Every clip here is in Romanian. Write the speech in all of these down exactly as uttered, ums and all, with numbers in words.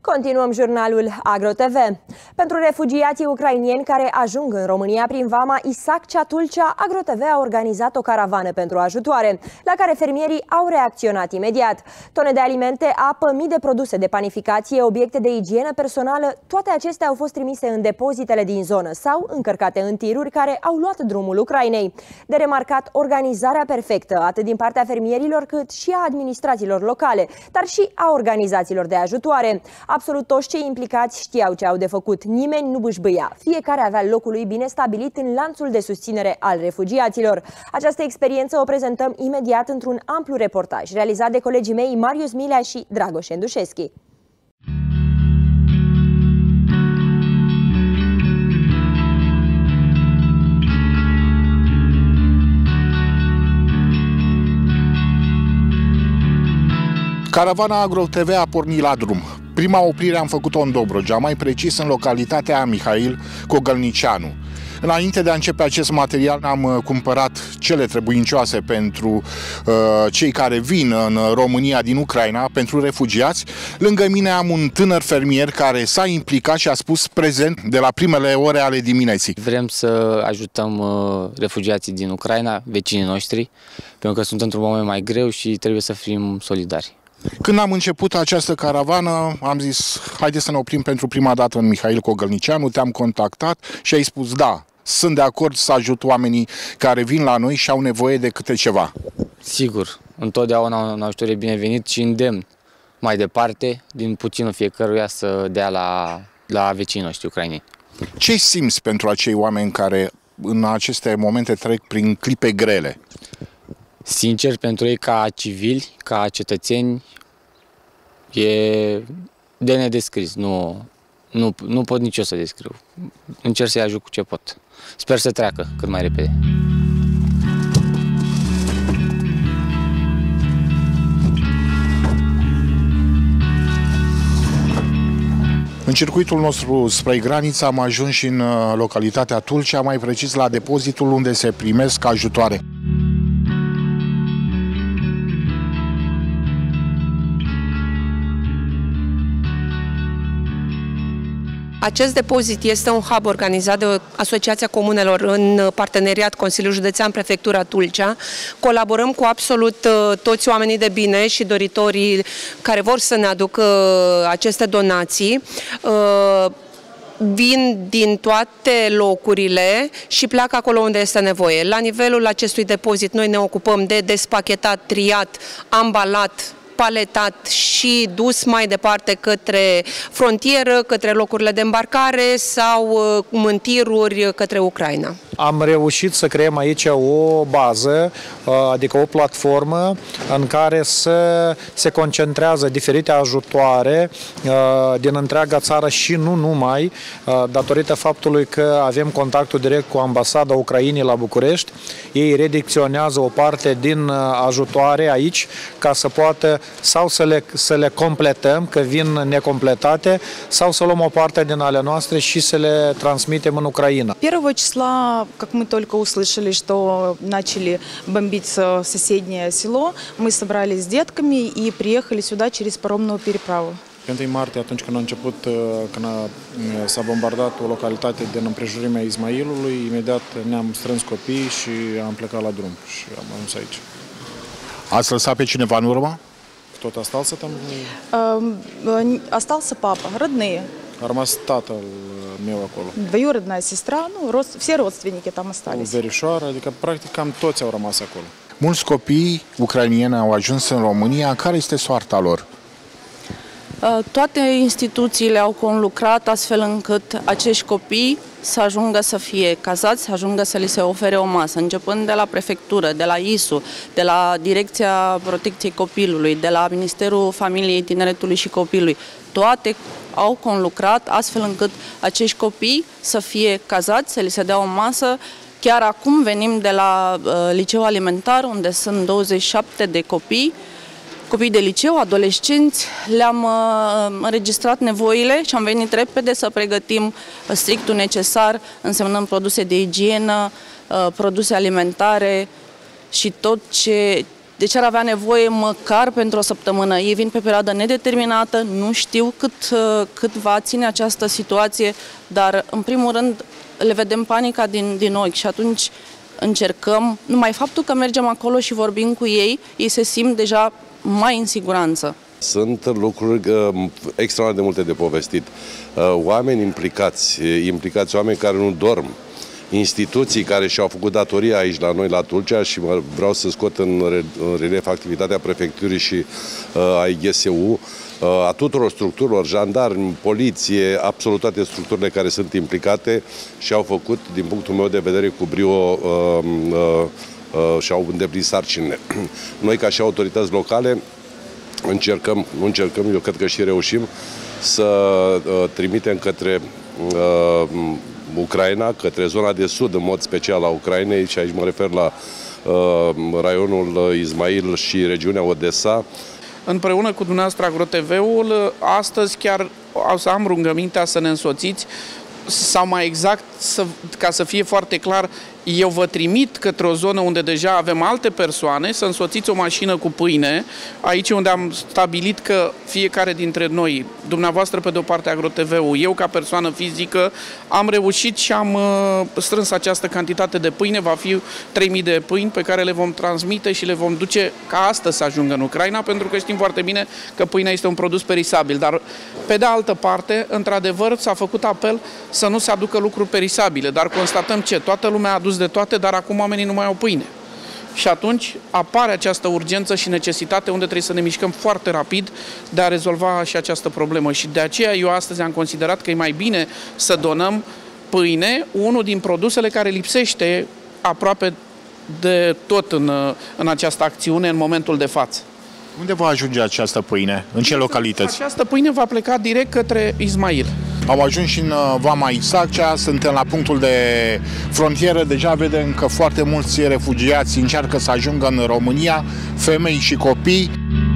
Continuăm jurnalul AgroTV. Pentru refugiații ucrainieni care ajung în România prin vama Isac-Cea-Tulcea, AgroTV a organizat o caravană pentru ajutoare, la care fermierii au reacționat imediat. Tone de alimente, apă, mii de produse de panificație, obiecte de igienă personală, toate acestea au fost trimise în depozitele din zonă sau încărcate în tiruri care au luat drumul Ucrainei. De remarcat organizarea perfectă, atât din partea fermierilor cât și a administrațiilor locale, dar și a organizațiilor de ajutoare. Absolut toți cei implicați știau ce au de făcut, nimeni nu bâșbâia. Fiecare avea locul lui bine stabilit în lanțul de susținere al refugiaților. Această experiență o prezentăm imediat într-un amplu reportaj realizat de colegii mei Marius Milea și Dragoș Endușeschi. Caravana AgroTV a pornit la drum. Prima oprire am făcut-o în Dobrogea, mai precis în localitatea Mihail Cogălnicianu. Înainte de a începe acest material, am cumpărat cele trebuincioase pentru uh, cei care vin în România din Ucraina, pentru refugiați. Lângă mine am un tânăr fermier care s-a implicat și a spus prezent de la primele ore ale dimineții. Vrem să ajutăm uh, refugiații din Ucraina, vecinii noștri, pentru că sunt într-un moment mai greu și trebuie să fim solidari. Când am început această caravană, am zis, haideți să ne oprim pentru prima dată în Mihail Cogălnicianu, te-am contactat și ai spus, da, sunt de acord să ajut oamenii care vin la noi și au nevoie de câte ceva. Sigur, întotdeauna un ajutor e binevenit și îndemn mai departe, din puținul fiecăruia să dea la, la vecinii noștri ucraineni. Ce simți pentru acei oameni care în aceste momente trec prin clipe grele? Sincer, pentru ei ca civili, ca cetățeni, e de nedescris. Nu, nu, nu pot nici eu să descriu. Încerc să-i ajut cu ce pot. Sper să treacă cât mai repede. În circuitul nostru spre graniță am ajuns și în localitatea Tulcea, mai precis la depozitul unde se primesc ajutoare. Acest depozit este un hub organizat de Asociația Comunelor în parteneriat Consiliul Județean Prefectura Tulcea. Colaborăm cu absolut toți oamenii de bine și doritorii care vor să ne aducă aceste donații. Vin din toate locurile și pleacă acolo unde este nevoie. La nivelul acestui depozit noi ne ocupăm de despachetat, triat, ambalat, paletat și dus mai departe către frontieră, către locurile de îmbarcare sau în tiruri către Ucraina. Am reușit să creăm aici o bază, adică o platformă în care să se concentrează diferite ajutoare din întreaga țară și nu numai, datorită faptului că avem contactul direct cu Ambasada Ucrainei la București. Ei redirecționează o parte din ajutoare aici ca să poată sau să le, să le completăm, că vin necompletate, sau să luăm o parte din ale noastre și să le transmitem în Ucraina. первого числа, как мы только услышали, что начали бомбить соседнее село, мы собрались с детками и приехали сюда через паромную переправу. Pe întâi martie, atunci când a început, când s-a bombardat o localitate din împrejurimea Ismailului, imediat ne-am strâns copiii și am plecat la drum și am ajuns aici. Ați lăsat pe cineva în urmă? Tot остался там? Остался папа, родные. A rămas tatăl meu acolo. Двоюродная сестра, ну, рост, все родственники там остались. O verișoară, adică practic cam toți au rămas acolo. Mulți copii ucrainieni au ajuns în România. Care este soarta lor? Toate instituțiile au conlucrat astfel încât acești copii să ajungă să fie cazați, să ajungă să li se ofere o masă, începând de la prefectură, de la I S U, de la Direcția Protecției Copilului, de la Ministerul Familiei, Tineretului și Copilului. Toate au conlucrat astfel încât acești copii să fie cazați, să li se dea o masă. Chiar acum venim de la uh, Liceu Alimentar, unde sunt douăzeci și șapte de copii, copii de liceu, adolescenți, le-am uh, înregistrat nevoile și am venit repede să pregătim strictul necesar, însemnând produse de igienă, uh, produse alimentare și tot ce de ce ar avea nevoie măcar pentru o săptămână. Ei vin pe perioadă nedeterminată, nu știu cât, cât va ține această situație, dar în primul rând le vedem panica din, din ochi și atunci încercăm, numai faptul că mergem acolo și vorbim cu ei, ei se simt deja mai în siguranță. Sunt lucruri uh, extraordinar de multe de povestit. Uh, oameni implicați, implicați, oameni care nu dorm, instituții care și-au făcut datoria aici la noi, la Tulcea, și vreau să scot în, re, în relief activitatea prefecturii și uh, a I G S U, uh, a tuturor structurilor, jandarmi, poliție, absolut toate structurile care sunt implicate și au făcut, din punctul meu de vedere, cu brio uh, uh, uh, și-au îndeplinit sarcinile. Noi, ca și autorități locale, încercăm, nu încercăm, eu cred că și reușim să uh, trimitem către uh, Ucraina, către zona de sud, în mod special a Ucrainei, și aici mă refer la uh, raionul Izmail și regiunea Odessa. Împreună cu dumneavoastră AgroTV ul, astăzi chiar o să am rugămintea să ne însoțiți, sau mai exact, să, ca să fie foarte clar, eu vă trimit către o zonă unde deja avem alte persoane, să însoțiți o mașină cu pâine, aici unde am stabilit că fiecare dintre noi, dumneavoastră pe de-o parte AgroTV ul, eu ca persoană fizică, am reușit și am uh, strâns această cantitate de pâine, va fi trei mii de pâini pe care le vom transmite și le vom duce ca astăzi să ajungă în Ucraina, pentru că știm foarte bine că pâinea este un produs perisabil, dar pe de altă parte, într-adevăr, s-a făcut apel să nu se aducă lucruri perisabile, dar constatăm ce? Toată lumea a adus de toate, dar acum oamenii nu mai au pâine. Și atunci apare această urgență și necesitate unde trebuie să ne mișcăm foarte rapid de a rezolva și această problemă. Și de aceea eu astăzi am considerat că e mai bine să donăm pâine, unul din produsele care lipsește aproape de tot în, în această acțiune în momentul de față. Unde va ajunge această pâine? În ce localități? Această pâine va pleca direct către Izmail. Au ajuns și în Vama Isaccea, suntem la punctul de frontieră, deja vedem că foarte mulți refugiați încearcă să ajungă în România, femei și copii.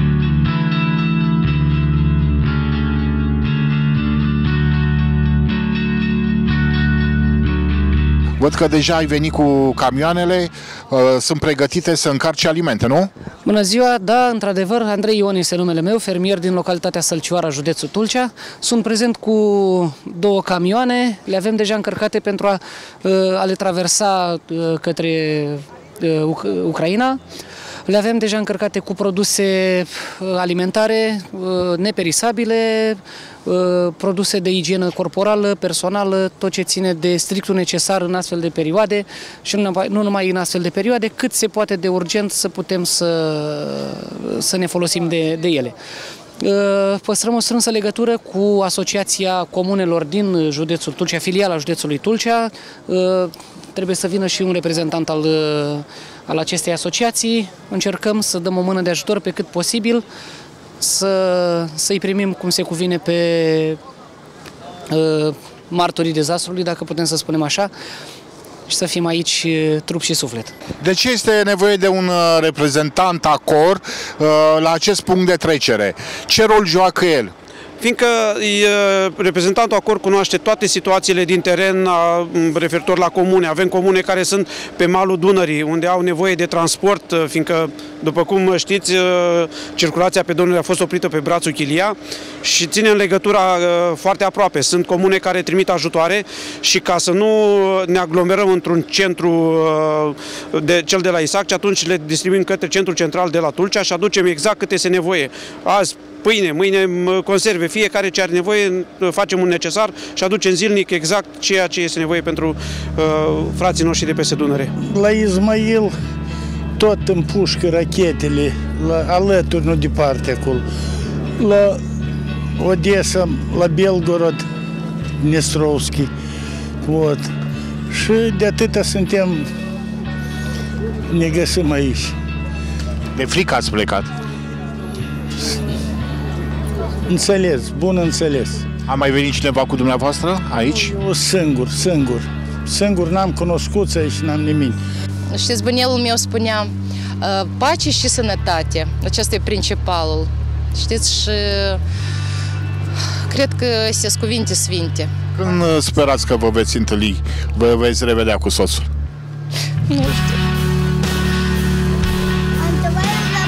Văd că deja ai venit cu camioanele, sunt pregătite să încarce alimente, nu? Bună ziua, da, într-adevăr, Andrei Ion este numele meu, fermier din localitatea Sălcioara, județul Tulcea. Sunt prezent cu două camioane, le avem deja încărcate pentru a, a le traversa către Ucraina. Le avem deja încărcate cu produse alimentare neperisabile, produse de igienă corporală, personală, tot ce ține de strictul necesar în astfel de perioade și nu numai în astfel de perioade, cât se poate de urgent să putem să, să ne folosim de, de ele. Păstrăm o strânsă legătură cu Asociația Comunelor din județul Tulcea, filiala județului Tulcea. Trebuie să vină și un reprezentant al, al acestei asociații. Încercăm să dăm o mână de ajutor pe cât posibil, să, să-i primim cum se cuvine pe uh, martorii dezastrului, dacă putem să spunem așa, și să fim aici trup și suflet. De ce este nevoie de un reprezentant ACOR uh, la acest punct de trecere? Ce rol joacă el? Fiindcă reprezentantul ACOR cunoaște toate situațiile din teren referitor la comune. Avem comune care sunt pe malul Dunării, unde au nevoie de transport, fiindcă, după cum știți, circulația pe Dunăre a fost oprită pe brațul Chilia și ținem legătura foarte aproape. Sunt comune care trimit ajutoare și ca să nu ne aglomerăm într-un centru de cel de la Isaccea, atunci le distribuim către centrul central de la Tulcea și aducem exact cât este nevoie. Azi pâine, mâine conserve, fiecare ce are nevoie, facem un necesar și aducem zilnic exact ceea ce este nevoie pentru uh, frații noștri de peste Dunăre. La Izmail tot împușcă rachetele, la, alături, nu departe acolo. La Odessa, la Belgorod, Dnestrovski, вот. Și de atâta suntem, ne găsim aici. De frică ați plecat? Înțeles, bun înțeles. A mai venit cineva cu dumneavoastră aici? Eu singur, singur. Singur n-am cunoscut aici, n-am nimic. Știți, bunelul meu spunea, pace și sănătate, acesta e principalul. Știți, și cred că sunt cuvinte sfinte. Când sperați că vă veți întâlni, vă veți revedea cu soțul? Nu știu.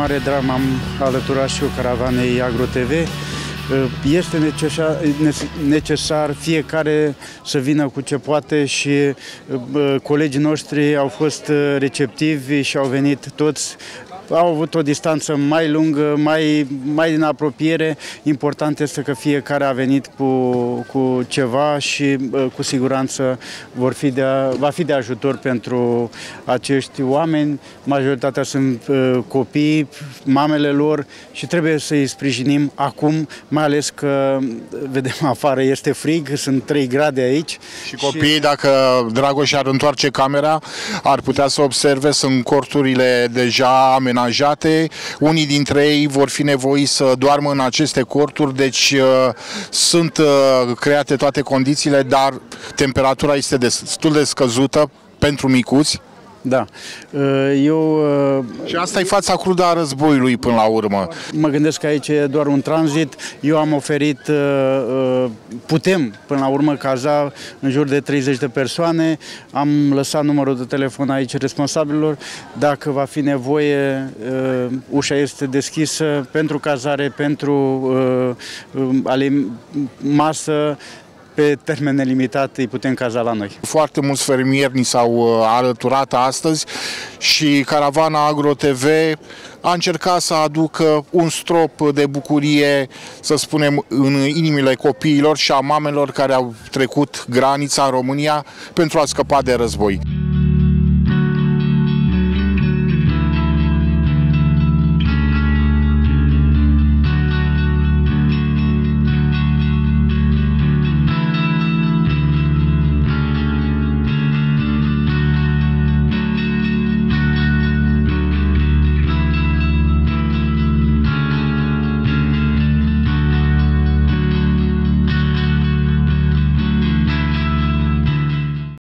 mare drag m-am alăturat și eu caravanei AgroTV. Este necesar, necesar fiecare să vină cu ce poate și colegii noștri au fost receptivi și au venit toți. Au avut o distanță mai lungă, mai, mai din apropiere. Important este că fiecare a venit cu, cu ceva și cu siguranță vor fi de, va fi de ajutor pentru acești oameni. Majoritatea sunt copii, mamele lor și trebuie să îi sprijinim acum, mai ales că vedem afară este frig, sunt trei grade aici. Și copiii, și... dacă Dragoș ar întoarce camera, ar putea să observe, sunt corturile deja amenajate. Unii dintre ei vor fi nevoiți să doarmă în aceste corturi, deci uh, sunt uh, create toate condițiile, dar temperatura este destul de scăzută pentru micuți. Da. Eu... Și asta e fața crudă a războiului până la urmă. Mă gândesc că aici e doar un tranzit. Eu am oferit, putem până la urmă caza în jur de treizeci de persoane. Am lăsat numărul de telefon aici responsabililor. Dacă va fi nevoie, ușa este deschisă pentru cazare, pentru masă. Pe termen nelimitat îi putem caza la noi. Foarte mulți fermieri ni s-au alăturat astăzi și caravana AgroTV a încercat să aducă un strop de bucurie, să spunem, în inimile copiilor și a mamelor care au trecut granița în România pentru a scăpa de război.